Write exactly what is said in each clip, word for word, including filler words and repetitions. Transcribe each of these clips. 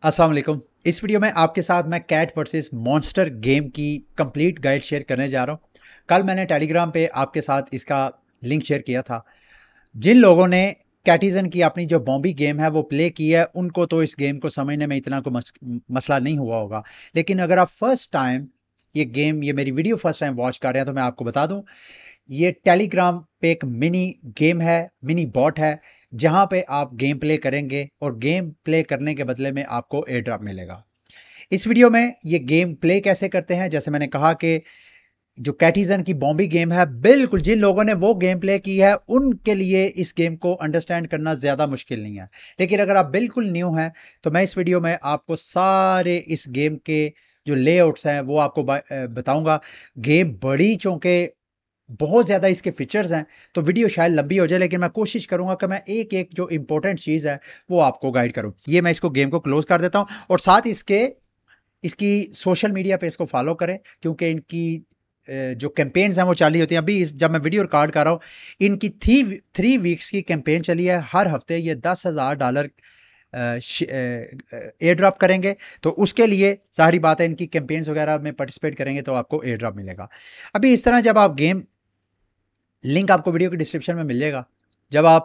अस्सलाम वालेकुम। इस वीडियो में आपके साथ मैं कैट वर्सेस मॉन्स्टर गेम की कंप्लीट गाइड शेयर करने जा रहा हूं। कल मैंने टेलीग्राम पे आपके साथ इसका लिंक शेयर किया था। जिन लोगों ने कैटिजन की अपनी जो बॉम्बी गेम है वो प्ले की है, उनको तो इस गेम को समझने में इतना कोई मस, मसला नहीं हुआ होगा। लेकिन अगर आप फर्स्ट टाइम ये गेम ये मेरी वीडियो फर्स्ट टाइम वॉच कर रहे हैं तो मैं आपको बता दूं, ये टेलीग्राम पे एक मिनी गेम है, मिनी बॉट है, जहां पे आप गेम प्ले करेंगे और गेम प्ले करने के बदले में आपको एयर ड्रॉप मिलेगा। इस वीडियो में ये गेम प्ले कैसे करते हैं, जैसे मैंने कहा कि जो कैटिजन की बॉम्बी गेम है, बिल्कुल जिन लोगों ने वो गेम प्ले की है उनके लिए इस गेम को अंडरस्टैंड करना ज्यादा मुश्किल नहीं है। लेकिन अगर आप बिल्कुल न्यू हैं तो मैं इस वीडियो में आपको सारे इस गेम के जो लेआउट्स हैं वो आपको बताऊंगा। गेम बड़ी चूंकि बहुत ज़्यादा इसके फीचर्स हैं तो वीडियो शायद लंबी हो जाए, लेकिन मैं कोशिश करूंगा कि मैं एक एक जो इंपॉर्टेंट चीज़ है वो आपको गाइड करूं। ये मैं इसको गेम को क्लोज कर देता हूं और साथ इसके इसकी सोशल मीडिया पे इसको फॉलो करें, क्योंकि इनकी जो कैंपेन्स हैं वो चालू होती हैं। अभी जब मैं वीडियो रिकॉर्ड कर रहा हूं, इनकी थ्री थ्री वीक्स की कैंपेन चली है। हर हफ्ते ये दस हज़ार डॉलर एयर ड्रॉप करेंगे, तो उसके लिए सारी बात है, इनकी कैंपेन्स वगैरह में पार्टिसिपेट करेंगे तो आपको एयर ड्रॉप मिलेगा। अभी इस तरह जब आप गेम, लिंक आपको वीडियो के डिस्क्रिप्शन में मिल जाएगा, जब आप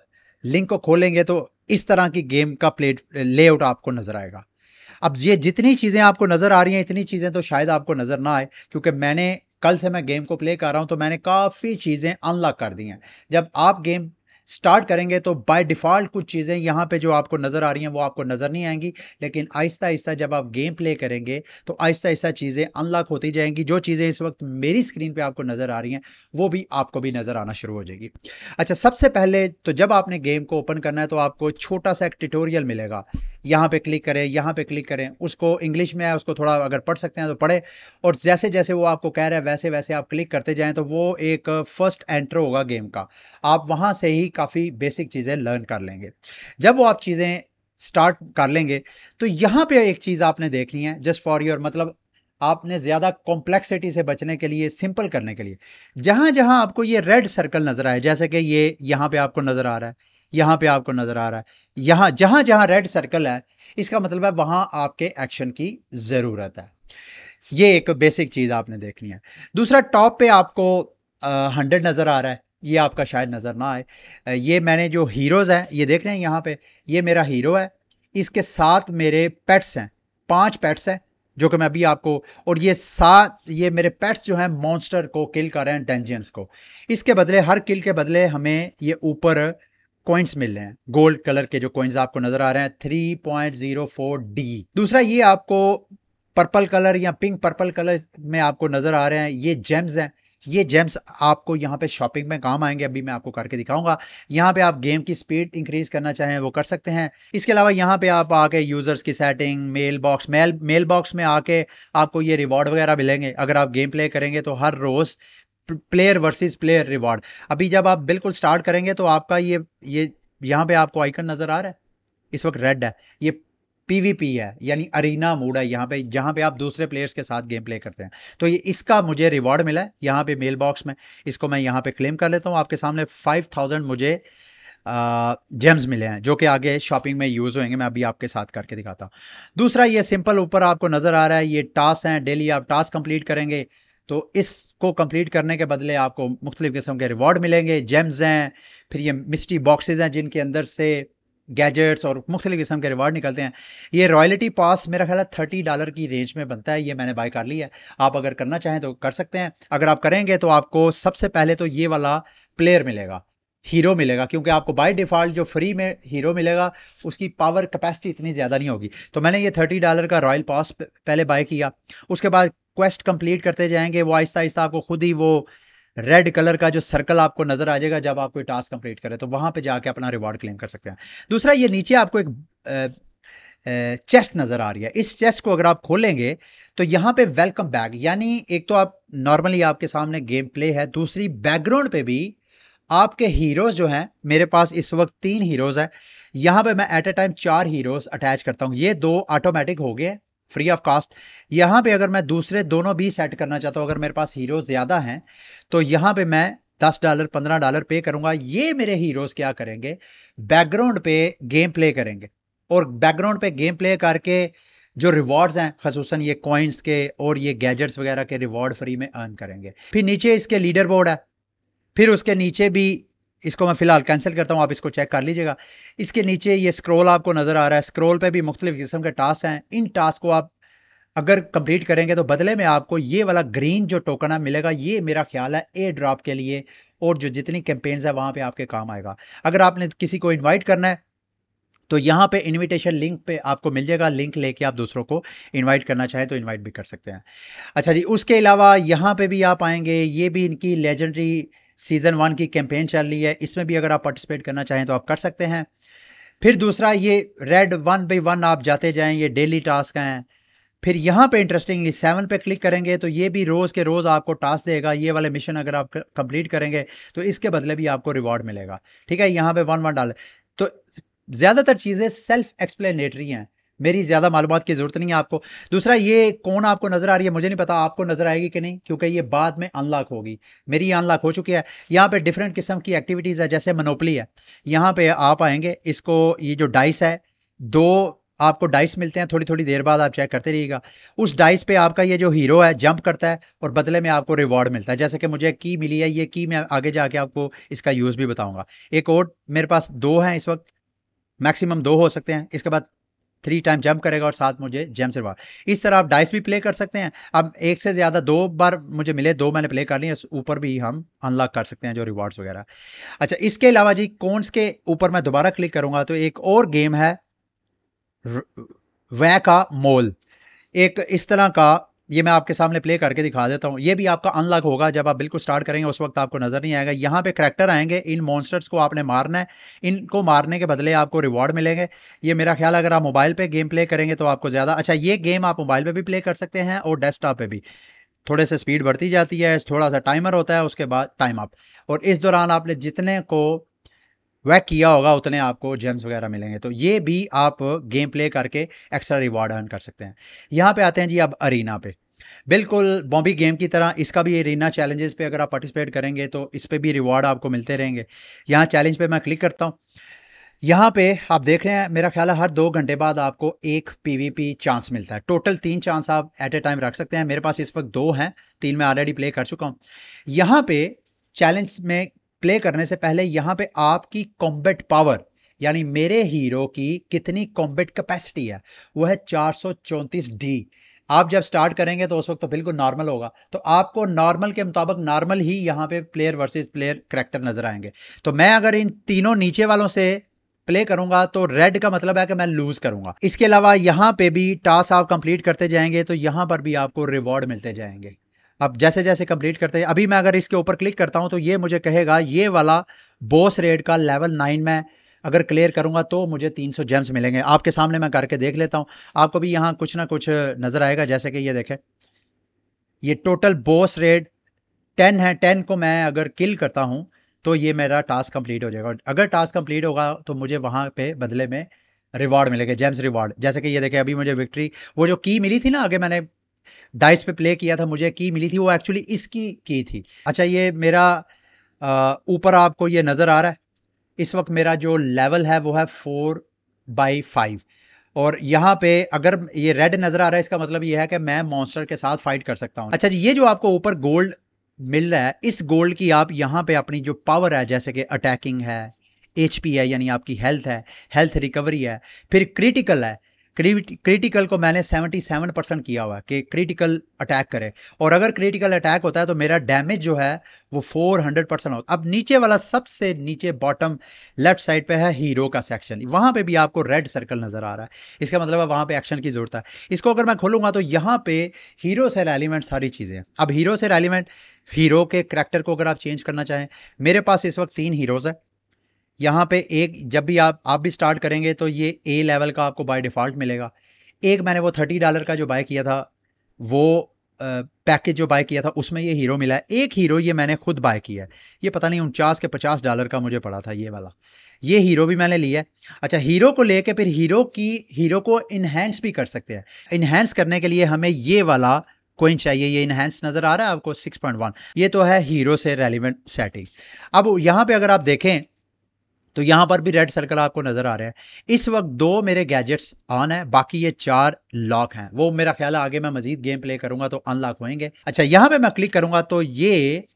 लिंक को खोलेंगे तो इस तरह की गेम का प्लेट लेआउट आपको नजर आएगा। अब ये जितनी चीजें आपको नजर आ रही हैं, इतनी चीजें तो शायद आपको नजर ना आए, क्योंकि मैंने कल से मैं गेम को प्ले कर रहा हूं तो मैंने काफी चीजें अनलॉक कर दी हैं। जब आप गेम स्टार्ट करेंगे तो बाय डिफॉल्ट कुछ चीजें यहां पे जो आपको नजर आ रही हैं वो आपको नजर नहीं आएंगी, लेकिन आहिस्ता आहिस्ता जब आप गेम प्ले करेंगे तो आहिस्ता आहिस्ता चीजें अनलॉक होती जाएंगी। जो चीजें इस वक्त मेरी स्क्रीन पे आपको नजर आ रही हैं वो भी आपको भी नजर आना शुरू हो जाएगी। अच्छा, सबसे पहले तो जब आपने गेम को ओपन करना है तो आपको छोटा सा एक ट्यूटोरियल मिलेगा। यहाँ पे क्लिक करें, यहाँ पे क्लिक करें, उसको इंग्लिश में है, उसको थोड़ा अगर पढ़ सकते हैं तो पढ़े, और जैसे जैसे वो आपको कह रहा है वैसे वैसे आप क्लिक करते जाएं तो वो एक फर्स्ट एंटर होगा गेम का। आप वहां से ही काफी बेसिक चीजें लर्न कर लेंगे। जब वो आप चीजें स्टार्ट कर लेंगे तो यहां पे एक चीज आपने देखनी है, जस्ट फॉर योर, मतलब आपने ज्यादा कॉम्प्लेक्सिटी से बचने के लिए, सिंपल करने के लिए, जहां जहां आपको ये रेड सर्कल नजर आए, जैसे कि ये यहां पे आपको नजर आ रहा है, यहां पे आपको नजर आ रहा है, यहां जहां जहां रेड सर्कल है, इसका मतलब है वहां आपके एक्शन की जरूरत है। ये एक बेसिक चीज आपने देखनी है। दूसरा, टॉप पे आपको हंड्रेड नजर आ रहा है, ये आपका शायद नजर ना आए। अ, ये मैंने जो हीरोज हैं ये देख रहे हैं यहाँ पे, ये मेरा हीरो है, इसके साथ मेरे पेट्स हैं, पांच पेट्स हैं जो कि मैं अभी आपको, और ये सात, ये मेरे पेट्स जो हैं मॉन्स्टर को किल कर रहे हैं, डेंजियंस को। इसके बदले, हर किल के बदले हमें ये ऊपर कॉइन्स मिल रहे हैं, गोल्ड कलर के जो कॉइन्स आपको नजर आ रहे हैं, three point zero four D. दूसरा, ये आपको पर्पल कलर या पिंक पर्पल कलर में आपको नजर आ रहे हैं, ये जेम्स हैं। ये जेम्स आपको यहाँ पे शॉपिंग में काम आएंगे, अभी मैं आपको करके दिखाऊंगा। यहाँ पे आप गेम की स्पीड इंक्रीज करना चाहें वो कर सकते हैं। इसके अलावा यहाँ पे आप आके यूजर्स की setting, mail box, mail mail box में आके आपको ये रिवॉर्ड वगैरह मिलेंगे अगर आप गेम प्ले करेंगे, तो हर रोज प्लेयर वर्सेस प्लेयर रिवॉर्ड। अभी जब आप बिल्कुल स्टार्ट करेंगे तो आपका ये ये यहाँ पे आपको आइकन नजर आ रहा है, इस वक्त रेड है, ये पीवीपी है, यानी अरीना मोड है यहाँ पे, जहां पे आप दूसरे प्लेयर्स के साथ गेम प्ले करते हैं। तो ये इसका मुझे रिवॉर्ड मिला है यहाँ पे मेल बॉक्स में, इसको मैं यहाँ पे क्लेम कर लेता हूँ। आपके सामने फाइव थाउजेंड मुझे जेम्स मिले हैं जो कि आगे शॉपिंग में यूज होंगे, मैं अभी आपके साथ करके दिखाता हूँ। दूसरा, ये सिंपल ऊपर आपको नजर आ रहा है, ये टास्क हैं, डेली आप टास्क कंप्लीट करेंगे तो इसको कंप्लीट करने के बदले आपको मुख्तलिफ किस्म के रिवॉर्ड मिलेंगे, जेम्स हैं। फिर ये मिस्ट्री बॉक्सेज हैं जिनके अंदर से गैजेट्स और मुख्तलिफ किस्म के रिवार्ड निकलते हैं। ये रॉयल्टी पास मेरा ख्याल है थर्टी डॉलर की रेंज में बनता है, ये मैंने बाय कर लिया है। आप अगर करना चाहें तो कर सकते हैं। अगर आप करेंगे तो आपको सबसे पहले तो ये वाला प्लेयर मिलेगा, हीरो मिलेगा, क्योंकि आपको बाय डिफॉल्ट जो फ्री में हीरो मिलेगा उसकी पावर कैपेसिटी इतनी ज्यादा नहीं होगी। तो मैंने ये थर्टी डॉलर का रॉयल पास पहले बाय किया। उसके बाद क्वेस्ट कंप्लीट करते जाएंगे, वो आहिस्ता आहिस्ता आपको खुद ही वो रेड कलर का जो सर्कल आपको नजर आ जाएगा जब आप कोई टास्क कंप्लीट करें, तो वहां पे जाके अपना रिवॉर्ड क्लेम कर सकते हैं। दूसरा, ये नीचे आपको एक चेस्ट नजर आ रही है, इस चेस्ट को अगर आप खोलेंगे तो यहां पे वेलकम बैक, यानी एक तो आप नॉर्मली आपके सामने गेम प्ले है, दूसरी बैकग्राउंड पे भी आपके हीरोज जो हैं, मेरे पास इस वक्त तीन हीरोज है, यहां पे मैं एट ए टाइम चार हीरोज अटैच करता हूं। ये दो ऑटोमेटिक हो गए फ्री ऑफ कॉस्ट। यहां पे अगर मैं दूसरे दोनों भी सेट करना चाहता हूं, अगर मेरे पास हीरो ज्यादा हैं तो यहां पे मैं दस डॉलर पंद्रह डॉलर पे करूंगा। ये मेरे हीरोज क्या करेंगे, बैकग्राउंड पे गेम प्ले करेंगे। और बैकग्राउंड पे गेम प्ले करके जो रिवॉर्ड्स हैं खसूसन ये कॉइन्स के और ये गैजेट्स वगैरह के रिवॉर्ड फ्री में अर्न करेंगे। फिर नीचे इसके लीडर बोर्ड है, फिर उसके नीचे भी, इसको मैं फिलहाल कैंसिल करता हूं, आप इसको चेक कर लीजिएगा। इसके नीचे ये स्क्रॉल आपको नजर आ रहा है, स्क्रॉल पे भी मुख्तलिफ किस्म के टास्क हैं। इन टास्क को आप अगर कंप्लीट करेंगे तो बदले में आपको ये वाला ग्रीन जो टोकन है मिलेगा। ये मेरा ख्याल है एयर ड्रॉप के लिए और जो जितनी कैंपेन्स है वहां पे आपके काम आएगा। अगर आपने किसी को इन्वाइट करना है तो यहाँ पे इनविटेशन लिंक पे आपको मिल जाएगा, लिंक लेके आप दूसरों को इनवाइट करना चाहें तो इनवाइट भी कर सकते हैं। अच्छा जी, उसके अलावा यहाँ पे भी आप आएंगे, ये भी इनकी लेजेंडरी सीजन वन की कैंपेन चल रही है, इसमें भी अगर आप पार्टिसिपेट करना चाहें तो आप कर सकते हैं। फिर दूसरा ये रेड वन बाई वन आप जाते जाएं, ये डेली टास्क हैं। फिर यहाँ पे इंटरेस्टिंगली सेवन पे क्लिक करेंगे तो ये भी रोज के रोज आपको टास्क देगा। ये वाले मिशन अगर आप कंप्लीट करेंगे तो इसके बदले भी आपको रिवॉर्ड मिलेगा। ठीक है, यहाँ पे वन वन डाले तो ज्यादातर चीजें सेल्फ एक्सप्लेनेटरी हैं, मेरी ज्यादा मालूमात की जरूरत नहीं है आपको। दूसरा, ये कौन आपको नजर आ रही है मुझे नहीं पता, आपको नजर आएगी कि नहीं, क्योंकि ये बाद में अनलॉक होगी। मेरी अनलॉक हो चुकी है। यहाँ पे डिफरेंट किस्म की एक्टिविटीज है, जैसे मोनोपोली है। यहाँ पे आप आएंगे, इसको ये जो डाइस है, दो आपको डाइस मिलते हैं, थोड़ी थोड़ी देर बाद आप चेक करते रहिएगा। उस डाइस पे आपका ये जो हीरो है जंप करता है और बदले में आपको रिवॉर्ड मिलता है। जैसे कि मुझे की मिली है, ये की मैं आगे जाके आपको इसका यूज भी बताऊंगा। एक और मेरे पास दो हैं इस वक्त, मैक्सिमम दो हो सकते हैं। इसके बाद थ्री टाइम जंप करेगा और साथ मुझे जेम से रिवॉर्ड। इस तरह आप डाइस भी प्ले कर सकते हैं। अब एक से ज्यादा दो बार मुझे मिले, दो मैंने प्ले कर लिए, ऊपर भी हम अनलॉक कर सकते हैं जो रिवॉर्ड्स वगैरह। अच्छा, इसके अलावा जी कौन्स के ऊपर मैं दोबारा क्लिक करूंगा तो एक और गेम है वै का मोल, एक इस तरह का, ये मैं आपके सामने प्ले करके दिखा देता हूं। ये भी आपका अनलॉक होगा जब आप बिल्कुल स्टार्ट करेंगे, उस वक्त आपको नजर नहीं आएगा। यहाँ पे करैक्टर आएंगे, इन मॉन्स्टर्स को आपने मारना है, इनको मारने के बदले आपको रिवॉर्ड मिलेंगे। ये मेरा ख्याल है अगर आप मोबाइल पे गेम प्ले करेंगे तो आपको ज्यादा अच्छा, ये गेम आप मोबाइल पे भी प्ले कर सकते हैं और डेस्कटॉप पे भी। थोड़े से स्पीड बढ़ती जाती है, थोड़ा सा टाइमर होता है, उसके बाद टाइम अप, और इस दौरान आपने जितने को वह किया होगा उतने आपको जेम्स वगैरह मिलेंगे। तो ये भी आप गेम प्ले करके एक्स्ट्रा रिवॉर्ड अर्न कर सकते हैं। यहां पे आते हैं जी अब अरीना पे, बिल्कुल बॉम्बी गेम की तरह इसका भी अरीना चैलेंजेस पे अगर आप पार्टिसिपेट करेंगे तो इस पे भी रिवॉर्ड आपको मिलते रहेंगे। यहाँ चैलेंज पे मैं क्लिक करता हूँ, यहाँ पे आप देख रहे हैं मेरा ख्याल है हर दो घंटे बाद आपको एक पीवीपी चांस मिलता है। टोटल तीन चांस आप एट ए टाइम रख सकते हैं, मेरे पास इस वक्त दो हैं, तीन मैं ऑलरेडी प्ले कर चुका हूँ। यहाँ पे चैलेंज में प्ले करने से पहले यहाँ पे आपकी कॉम्बैट पावर, यानी मेरे हीरो की कितनी कॉम्बैट कैपेसिटी है, वो है चार सौ चौंतीस डी। आप जब स्टार्ट करेंगे तो उस वक्त तो बिल्कुल नॉर्मल होगा, तो आपको नॉर्मल के मुताबिक नॉर्मल ही यहाँ पे प्लेयर वर्सेस प्लेयर करैक्टर नजर आएंगे। तो मैं अगर इन तीनों नीचे वालों से प्ले करूंगा तो रेड का मतलब है कि मैं लूज करूंगा। इसके अलावा यहाँ पे भी टास्क आप कंप्लीट करते जाएंगे तो यहाँ पर भी आपको रिवॉर्ड मिलते जाएंगे। अब जैसे जैसे कंप्लीट करते हैं, अभी मैं अगर इसके ऊपर क्लिक करता हूं तो ये मुझे कहेगा ये वाला बॉस रेड का लेवल नाइन में अगर क्लियर करूंगा तो मुझे तीन सौ जेम्स मिलेंगे। आपके सामने मैं करके देख लेता हूं, आपको भी यहां कुछ ना कुछ नजर आएगा। जैसे कि ये देखें, ये टोटल बॉस रेड टेन है, टेन को मैं अगर किल करता हूं तो ये मेरा टास्क कंप्लीट हो जाएगा। अगर टास्क कंप्लीट होगा तो मुझे वहां पे बदले में रिवॉर्ड मिलेगा, जेम्स रिवॉर्ड। जैसे कि ये देखें, अभी मुझे विक्ट्री, वो जो की मिली थी ना, आगे मैंने डाइस पे प्ले किया था, मुझे की मिली थी, वो एक्चुअली इसकी की थी। अच्छा, ये मेरा ऊपर आपको ये नजर आ रहा है, इस वक्त मेरा जो लेवल है वो है फोर बाई फाइव, और यहाँ पे अगर ये रेड नजर आ रहा है इसका मतलब ये है कि मैं मॉन्स्टर के साथ फाइट कर सकता हूँ। अच्छा जी, ये जो आपको ऊपर गोल्ड मिल रहा है, इस गोल्ड की आप यहाँ पे अपनी जो पावर है, जैसे कि अटैकिंग है, एचपी है यानी आपकी हेल्थ है, हेल्थ रिकवरी है, फिर क्रिटिकल है, क्रिटिकल को मैंने सतहत्तर परसेंट किया हुआ है कि क्रिटिकल अटैक करे, और अगर क्रिटिकल अटैक होता है तो मेरा डैमेज जो है वो चार सौ परसेंट होता है। अब नीचे वाला सबसे नीचे बॉटम लेफ्ट साइड पे है हीरो का सेक्शन, वहां पे भी आपको रेड सर्कल नजर आ रहा है, इसका मतलब है वहां पे एक्शन की जरूरत है। इसको अगर मैं खोलूंगा तो यहाँ पे हीरो से रेलिवेंट सारी चीजें। अब हीरो से रेलिवेंट हीरो के करैक्टर को अगर आप चेंज करना चाहें, मेरे पास इस वक्त तीन हीरोज है। यहाँ पे एक, जब भी आप आप भी स्टार्ट करेंगे तो ये ए लेवल का आपको बाय डिफॉल्ट मिलेगा। एक मैंने वो थर्टी डॉलर का जो बाय किया था, वो पैकेज जो बाय किया था उसमें ये हीरो मिला है। एक हीरो ये मैंने खुद बाय किया है, ये पता नहीं उनचास के पचास डॉलर का मुझे पड़ा था ये वाला, ये हीरो भी मैंने लिया है। अच्छा, हीरो को लेके फिर हीरो की हीरो को इनहेंस भी कर सकते हैं। इनहेंस करने के लिए हमें ये वाला कोइन चाहिए, ये इनहेंस नजर आ रहा है आपको सिक्स पॉइंट वन, ये तो है हीरो से रेलिवेंट सेटिंग। अब यहाँ पे अगर आप देखें तो यहां पर भी रेड सर्कल आपको नजर आ रहे हैं। इस वक्त दो मेरे गैजेट्स ऑन है, बाकी ये चार लॉक हैं। वो मेरा ख्याल है आगे मैं मजीद गेम प्ले करूंगा तो अनलॉक होंगे। अच्छा, यहां पे मैं क्लिक करूंगा तो ये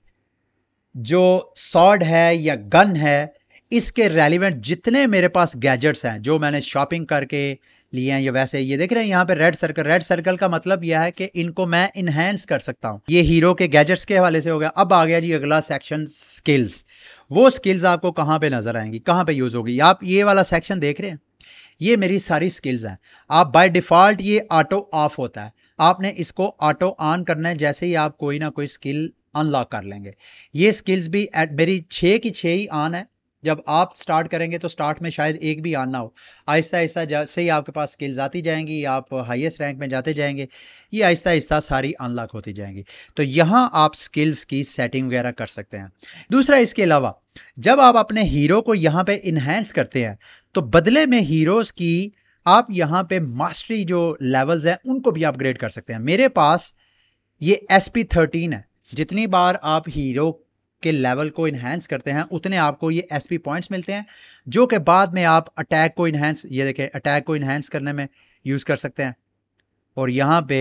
जो सॉर्ड है या गन है, इसके रेलिवेंट जितने मेरे पास गैजेट्स हैं जो मैंने शॉपिंग करके लिए हैं, ये वैसे ये देख रहे हैं यहाँ पे रेड सर्कल। रेड सर्कल का मतलब यह है कि इनको मैं इनहेंस कर सकता हूं। ये हीरो के गैजेट्स के हवाले से हो गया। अब आ गया जी अगला सेक्शन, स्किल्स। वो स्किल्स आपको कहां पे नजर आएंगी, कहां पे यूज होगी? आप ये वाला सेक्शन देख रहे हैं, ये मेरी सारी स्किल्स हैं। आप बाय डिफॉल्ट ये ऑटो ऑफ होता है, आपने इसको ऑटो ऑन करना है। जैसे ही आप कोई ना कोई स्किल अनलॉक कर लेंगे, ये स्किल्स भी एट मेरी छः की छः ही ऑन है। जब आप स्टार्ट करेंगे तो स्टार्ट में शायद एक भी ऑन ना हो। आहिस्ता आहिस्ता जैसे ही आपके पास स्किल्स आती जाएंगी, आप हाईएस्ट रैंक में जाते जाएंगे, ये आहिस्ता आहिस्ता सारी अनलॉक होती जाएंगी। तो यहाँ आप स्किल्स की सेटिंग वगैरह कर सकते हैं। दूसरा, इसके अलावा जब आप अपने हीरो को यहाँ पे इनहेंस करते हैं तो बदले में हीरोज की आप यहाँ पे मास्टरी जो लेवल्स हैं उनको भी अपग्रेड कर सकते हैं। मेरे पास ये एस पी थर्टीन है। जितनी बार आप हीरो के लेवल को इनहेंस करते हैं उतने आपको ये एसपी पॉइंट्स मिलते हैं, जो कि बाद में आप अटैक को इनहेंस, ये देखें, अटैक को इनहेंस करने में यूज कर सकते हैं। और यहां पे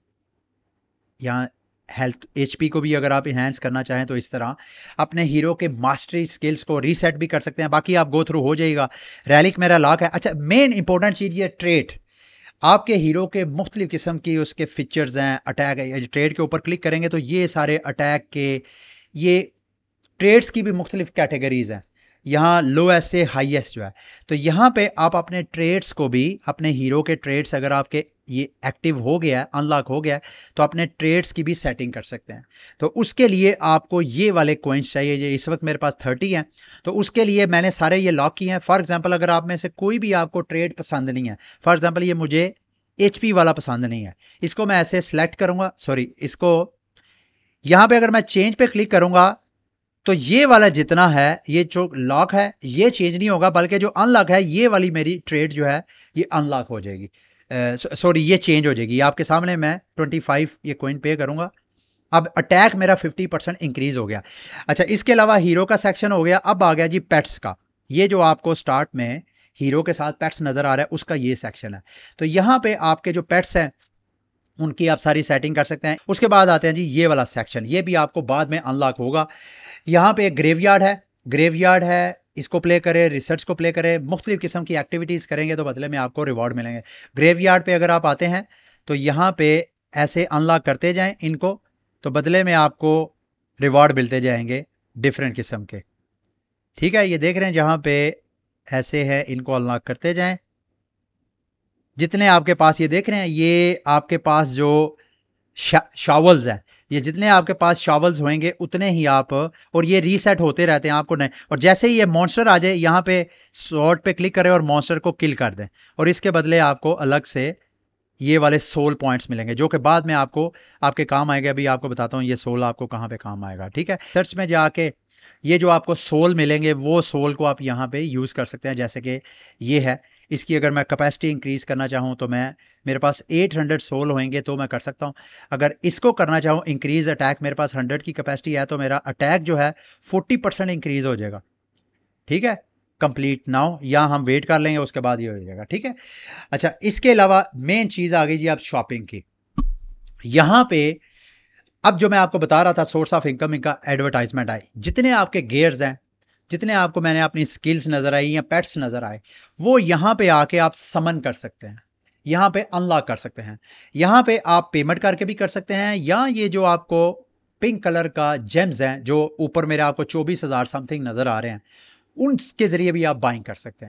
यहाँ हेल्थ, एचपी को भी अगर आप इनहेंस करना चाहें तो इस तरह अपने हीरो के मास्टरी स्किल्स को रीसेट भी कर सकते हैं। बाकी आप गो थ्रू हो जाएगा। रैलिक मेरा लॉक है। अच्छा, मेन इंपॉर्टेंट चीज ये ट्रेड, आपके हीरो के मुख्तलिफ किस्म की उसके फीचर्स हैं। अटैक है, ट्रेड के ऊपर क्लिक करेंगे तो ये सारे अटैक के ये ट्रेड्स की भी मुख्तलिफ कैटेगरीज हैं। यहाँ लोएस्ट से हाईएस्ट जो है, तो यहाँ पे आप अपने ट्रेड्स को भी, अपने हीरो के ट्रेड्स अगर आपके ये एक्टिव हो गया है, अनलॉक हो गया है, तो अपने ट्रेड्स की भी सेटिंग कर सकते हैं। तो उसके लिए आपको ये वाले कॉइन्स चाहिए। ये इस वक्त मेरे पास थर्टी हैं, तो उसके लिए मैंने सारे ये लॉक किए हैं। फॉर एग्जांपल, अगर आप में से कोई भी आपको ट्रेड पसंद नहीं है, फॉर एग्जांपल ये मुझे एचपी वाला पसंद नहीं है, इसको मैं ऐसे सिलेक्ट करूंगा, सॉरी, इसको यहां पे अगर मैं चेंज पे क्लिक करूंगा तो ये वाला जितना है, ये जो लॉक है ये चेंज नहीं होगा, बल्कि जो अनलॉक है ये वाली मेरी ट्रेड जो है ये अनलॉक हो जाएगी, सॉरी ये चेंज हो जाएगी। आपके सामने मैं पच्चीस ये कॉइन पे करूंगा। अब अटैक मेरा पचास परसेंट इंक्रीज हो गया। अच्छा, इसके अलावा हीरो का सेक्शन हो गया। अब आ गया जी पेट्स का। ये जो आपको स्टार्ट में हीरो के साथ पेट्स नजर आ रहा है उसका ये सेक्शन है। तो यहां पे आपके जो पेट्स हैं उनकी आप सारी सेटिंग कर सकते हैं। उसके बाद आते हैं जी ये वाला सेक्शन, ये भी आपको बाद में अनलॉक होगा। यहाँ पे एक ग्रेवयार्ड है, ग्रेवयार्ड है, इसको प्ले करें, रिसर्च को प्ले करें, मुख्तलिफ किस्म की एक्टिविटीज करेंगे तो बदले में आपको रिवॉर्ड मिलेंगे। ग्रेवयार्ड पे अगर आप आते हैं तो यहाँ पे ऐसे अनलॉक करते जाएं इनको, तो बदले में आपको रिवॉर्ड मिलते जाएंगे डिफरेंट किस्म के। ठीक है, ये देख रहे हैं जहां पे ऐसे है, इनको अनलॉक करते जाएं। जितने आपके पास, ये देख रहे हैं, ये आपके पास जो शावल्स हैं, ये जितने आपके पास शावल्स होंगे उतने ही आप, और ये रीसेट होते रहते हैं आपको नहीं। और जैसे ही ये मॉन्स्टर आ जाए यहाँ पे शॉर्ट पे क्लिक करें और मॉन्स्टर को किल कर दें, और इसके बदले आपको अलग से ये वाले सोल पॉइंट्स मिलेंगे जो कि बाद में आपको आपके काम आएगा। अभी आपको बताता हूँ ये सोल आपको कहाँ पे काम आएगा। ठीक है, सर्च में जाके ये जो आपको सोल मिलेंगे वो सोल को आप यहाँ पे यूज कर सकते हैं। जैसे कि ये है, इसकी अगर मैं कैपेसिटी इंक्रीज करना चाहूँ तो मैं, मेरे पास आठ सौ सोल होंगे तो मैं कर सकता हूँ। अगर इसको करना चाहूँ इंक्रीज अटैक, मेरे पास सौ की कैपेसिटी है तो मेरा अटैक जो है चालीस परसेंट इंक्रीज हो जाएगा। ठीक है, कंप्लीट नाउ, या हम वेट कर लेंगे उसके बाद ये हो जाएगा। ठीक है, अच्छा, इसके अलावा मेन चीज आ गई जी अब शॉपिंग की। यहां पे अब जो मैं आपको बता रहा था सोर्स ऑफ इनकम का एडवर्टाइजमेंट आई, जितने आपके गेयर्स हैं, जितने आपको मैंने अपनी स्किल्स नजर आई या पेट्स नजर आए, वो यहां पे आके आप समन कर सकते हैं, यहां पे अनलॉक कर सकते हैं। यहां पे आप पेमेंट करके भी कर सकते हैं, या ये जो आपको पिंक कलर का जेम्स हैं जो ऊपर मेरे आपको चौबीस हजार समथिंग नजर आ रहे हैं, उनके जरिए भी आप बाइंग कर सकते हैं।